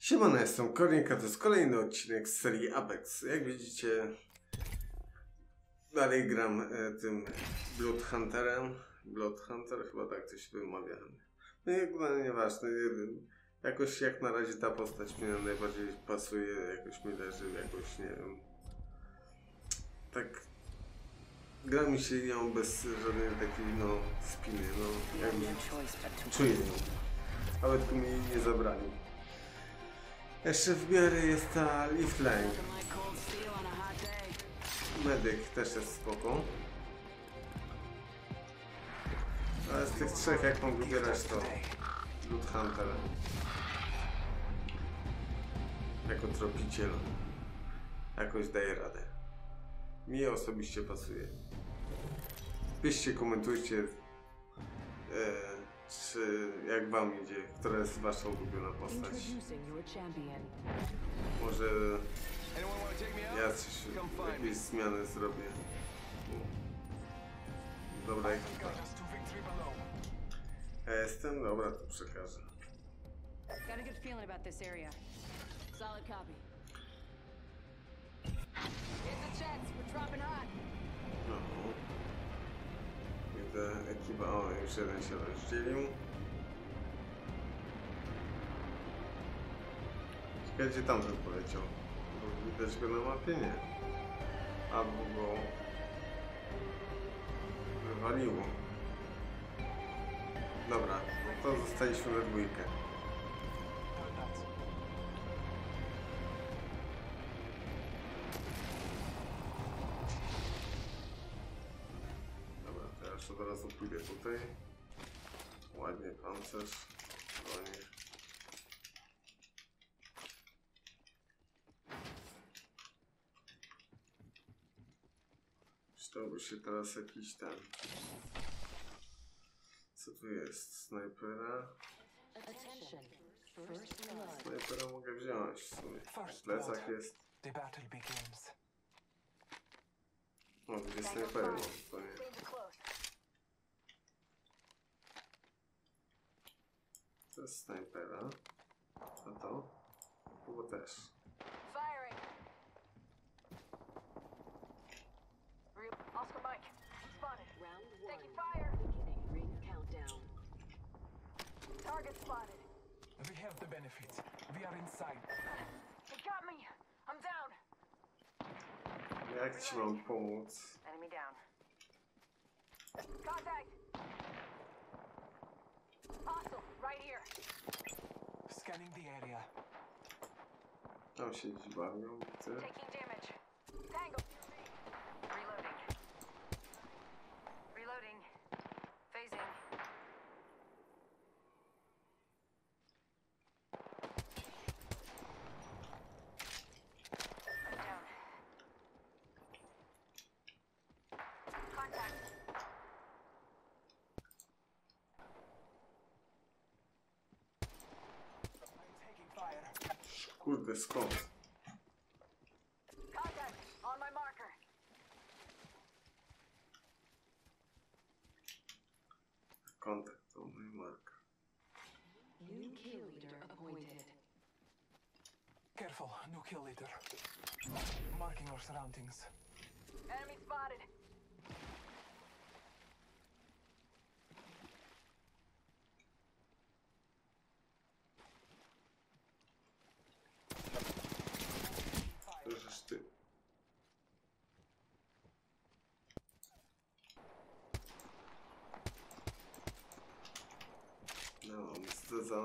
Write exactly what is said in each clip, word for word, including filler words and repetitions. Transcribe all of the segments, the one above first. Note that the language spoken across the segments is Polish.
Siemano, jestem Kornik, a to jest kolejny odcinek z serii Apex. Jak widzicie, dalej gram e, tym Blood Hunterem. Blood Hunter, chyba tak to się wymawia. No i chyba nieważne. Jakoś jak na razie ta postać mi najbardziej pasuje, jakoś mi leży, jakoś nie wiem. Tak gra mi się ją bez żadnej takiej no spiny, no jakby czuję ją. Ale tylko mi jej nie zabrali. Jeszcze w miarę jest ta Lifeline. Medyk też jest spoko. Ale z tych trzech jak mam wybierać to Blood Hunter jako tropiciel jakoś daje radę. Mi osobiście pasuje. Piszcie, komentujcie e, czy jak wam idzie, która jest wasza ulubiona postać. Może ja coś, jakieś zmiany zrobię. Dobra ekipa. Ja jestem, dobra, to przekażę. No. Widzę ekipa, o już jeden się rozdzielił. Ciekawe gdzie tamten poleciał, bo widać go na mapie, nie. Albo go wywaliło. Dobra, no to zostaliśmy we dwójkę. Dobra, to ja już od razu pójdę tutaj. Ładnie pancerz. Ładnie. Przydałby się teraz jakiś ten... Co tu jest? Snajpera? Snajpera mogę wziąć w sumie. W plecach jest. O, gdzie snajpery mam? To nie. To jest snajpera. A to? Chyba też. Oscar Mike, spotted. Round one. Taking fire. Beginning ring countdown. Target spotted. We have the benefits. We are inside. He got me. I'm down. Jak ci mam pomóc? Enemy down. Contact. Hostile, right here. Scanning the area. Tam się gdzieś bawią, widzę. Taking damage. Tango. Reloading. Reloading. Phasing. I'm down. Contact. I'm taking fire. Kurde, skąd? Contact. On my marker. Kontakt to mój mark. New kill leader appointed. Careful, no kill leader. Marking our surroundings. Enemy spotted. To żeś ty. No, zdeza.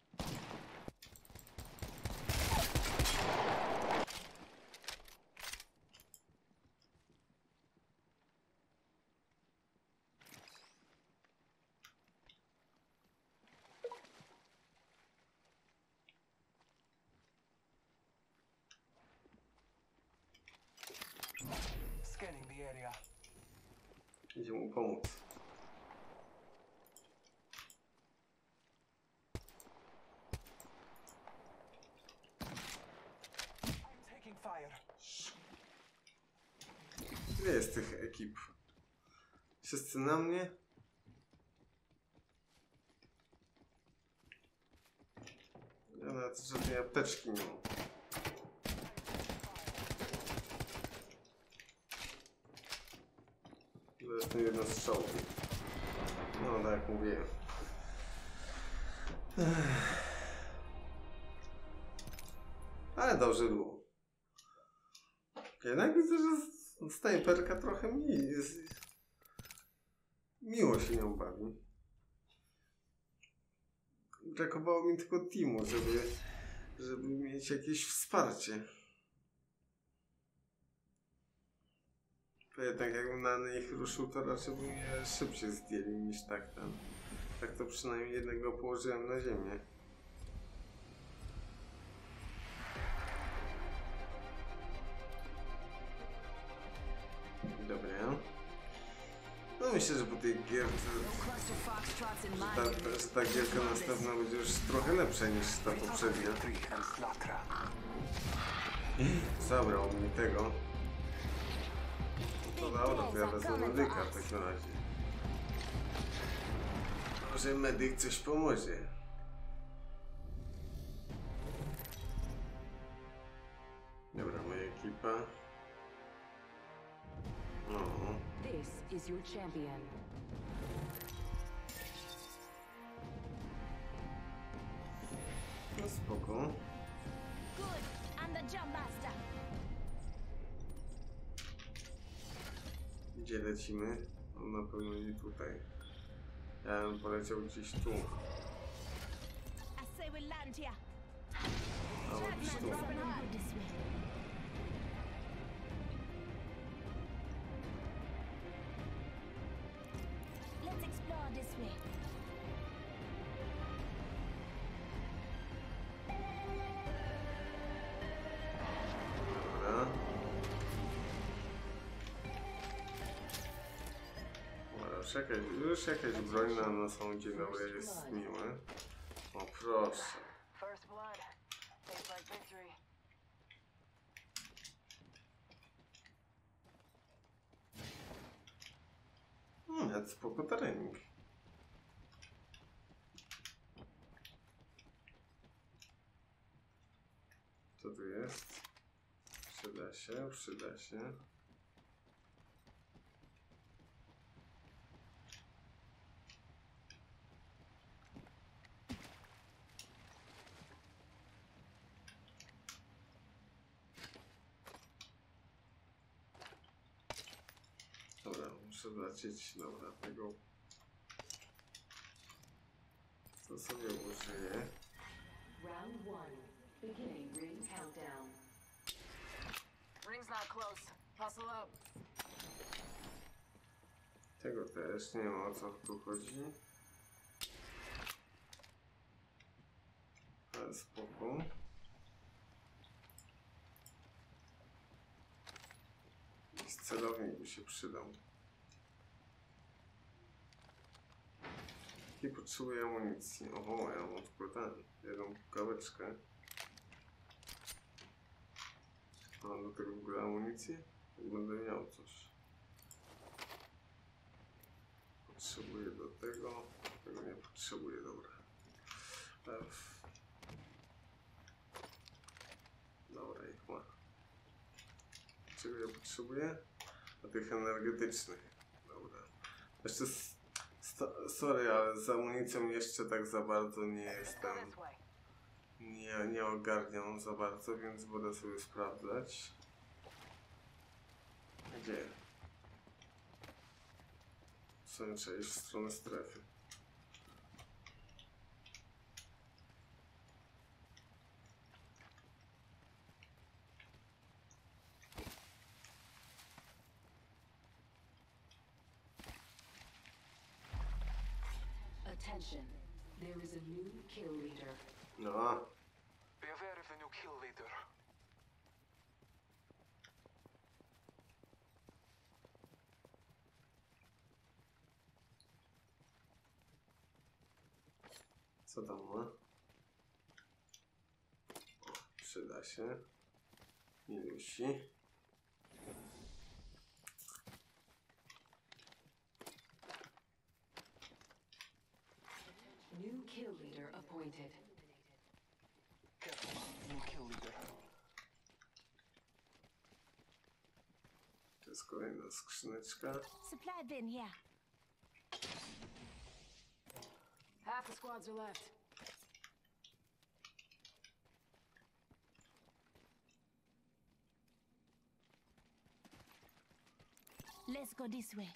Scanning the area. Idzie mu pomóc. I'm taking fire. Ile jest tych ekip? Wszyscy na mnie? Ja na nawet żadnej apteczki nie mam. To jest ten jeden strzał. No tak jak mówiłem. Ale dobrze było. Jednak widzę, że snajperka trochę mi jest... miło się nią bawi. Brakowało mi tylko teamu, żeby, żeby mieć jakieś wsparcie. To jednak jakbym na nich ruszył, to raczej by mnie szybciej zdjęli niż tak tam. Tak to przynajmniej jednego położyłem na ziemię. Dobra. No myślę, że po tej gierce, że ta, że ta gierka następna będzie już trochę lepsza niż ta poprzednia. Zabrał mi tego. No dobra, to ja wezmę medyka w takim razie. Może medyk coś pomoże. Dobra, moja ekipa. No. This is your champion. No spoko. Good. I'm the jump master. Gdzie lecimy? On na pewno nie tutaj. Ja bym poleciał gdzieś tu. I say we land here. Albo gdzieś tu. This way. Let's explore this way. Dobra. Dobra, już jakaś, już jakaś broń na nosą dzielowe jest miłe. O proszę. First blood. Tastes like victory. Hmm, spoko trening. Co tu jest? Przyda się, przyda się. Dobra, muszę zacząć, dobra, tego, co sobie użyję. Round one. Beginning ring countdown. Ring's not close. Hustle up. Tego też, nie wiem o co tu chodzi. Ale spoko. Jakiś celownik by się przydał. I potrzebuję amunicji. Oho, ja mam tylko ten, jedną kaweczkę. Mam do tego w ogóle amunicję? Będę miał coś. Potrzebuję do tego. Tego nie potrzebuję, dobra. F. Dobra, ich ma. Czego ja potrzebuję? A tych energetycznych. Dobra. Jeszcze s- sto- sorry, ale z amunicją jeszcze tak za bardzo nie Go jestem. this way. Nie, nie ogarniam za bardzo, więc będę sobie sprawdzać. Gdzie? W sumie trzeba iść w stronę strefy. Attention. There is a new kill leader. No, Be aware of the new kill leader. co tam ma? O, przyda się. Minusi. New kill leader appointed. jest kolejna skrzyneczka. Supply bin here. Half the squads are left. Let's go this way.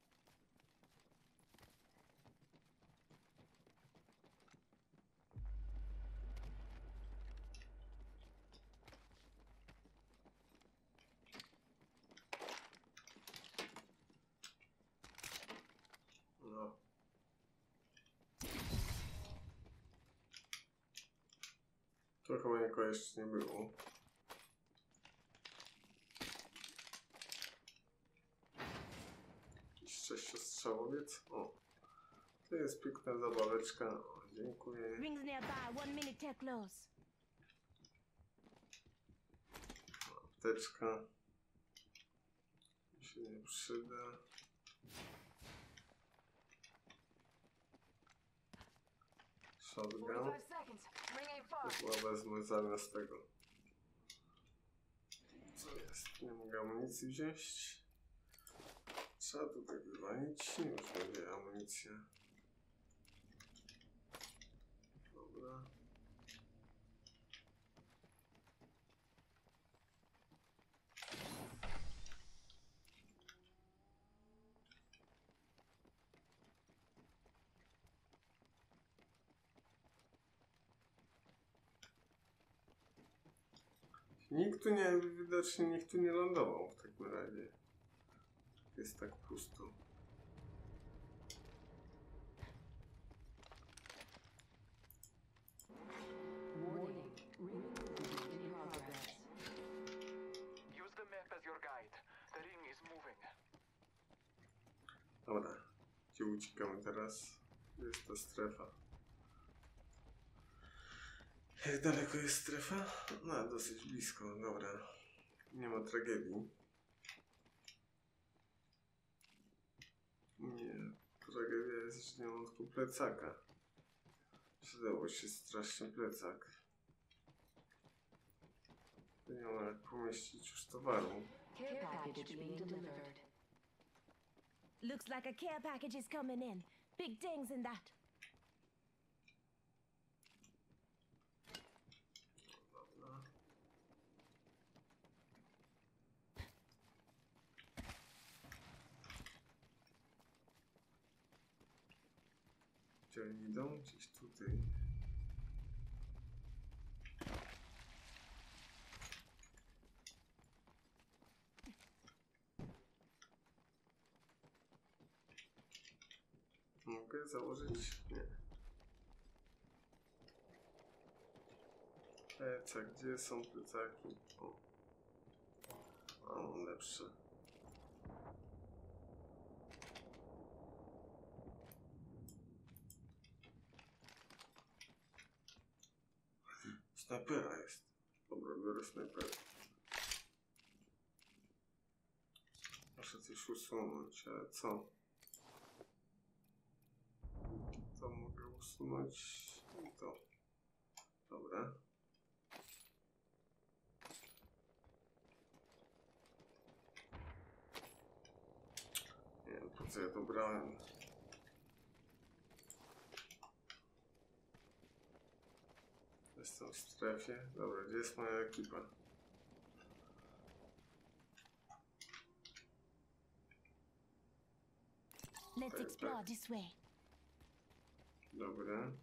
No. To chyba nikogo jeszcze nie było. Jakiś sześciostrzałowiec. O. To jest piękna zabaweczka. O, dziękuję. Rings nearby. One minute till close. Apteczka. Mi się nie przyda. Shotgun. forty-five seconds. Ring ain't To far. chyba wezmę zamiast tego. Co jest? Nie mogę amunicji wziąć. Trzeba tutaj wywalić. Już będzie amunicja. Dobra. Nikt tu nie, widocznie nikt tu nie lądował w takim razie. Jest tak pusto. Warning. Ring movement in progress. Use the map as your guide. The ring is moving. Dobra, gdzie uciekamy teraz? Gdzie jest ta strefa? Jak daleko jest strefa? No, dosyć blisko, dobra. Nie ma tragedii. Nie, tragedia jest, że nie mam tylko plecaka. Przydało się strasznie plecak. Nie mam jak pomieścić już towaru. Care package being delivered. Looks like a care package is coming in. Big things in that. Dobra. Gdzie oni idą? Gdzieś tutaj. Mogę założyć? Nie. Plecak, gdzie są plecaki? O, o mam lepsze. Snajpera jest. Dobra, biorę snajpera. Muszę coś usunąć, ale co? To mogę usunąć i to. Dobra. Nie wiem, po co ja to brałem. Jestem w strefie. Dobra, gdzie jest moja ekipa? Let's Tak, explore tak. this way. Dobra.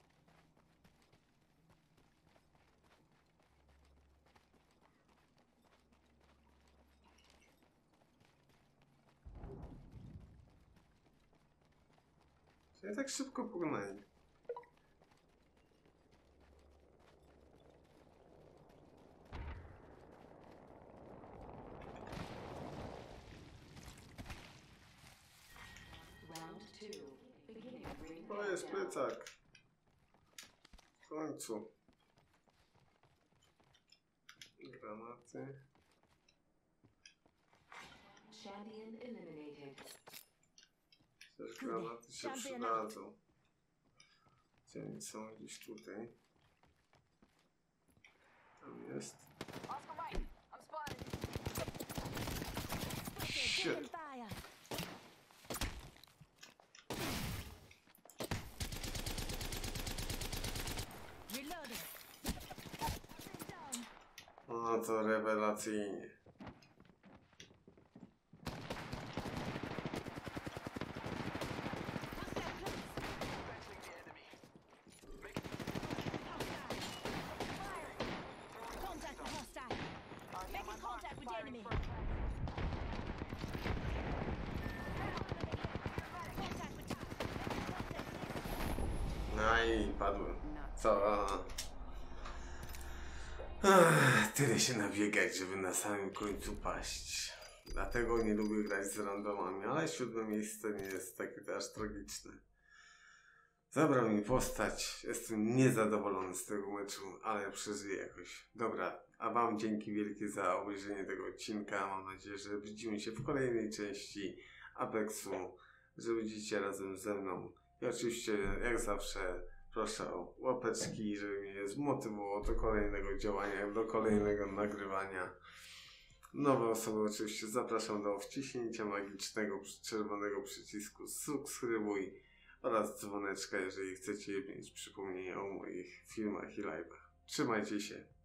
Ja tak szybko pognali. Round two. Beginning ring To jest countdown. plecak. W końcu. Granaty. Champion eliminated. Też granaty się Champion przydadzą. Gdzie oni są? Gdzieś tutaj. Tam jest. Oscar Mike, I'm spotted. No to rewelacyjnie. Contact with hostile. Making contact with the enemy. Contact with No i padłem. Co? Ach, tyle się nabiegać, żeby na samym końcu paść. Dlatego nie lubię grać z randomami, ale siódme miejsce nie jest takie aż tragiczne. Zabrał mi postać, jestem niezadowolony z tego meczu, ale przeżyję jakoś. Dobra, a wam dzięki wielkie za obejrzenie tego odcinka. Mam nadzieję, że widzimy się w kolejnej części Apexu, że będziecie razem ze mną. I oczywiście, jak zawsze, proszę o łapeczki, żeby mnie zmotywowało do kolejnego działania, do kolejnego nagrywania. Nowe osoby oczywiście zapraszam do wciśnięcia magicznego czerwonego przycisku subskrybuj oraz dzwoneczka, jeżeli chcecie mieć przypomnienie o moich filmach i live'ach. Trzymajcie się.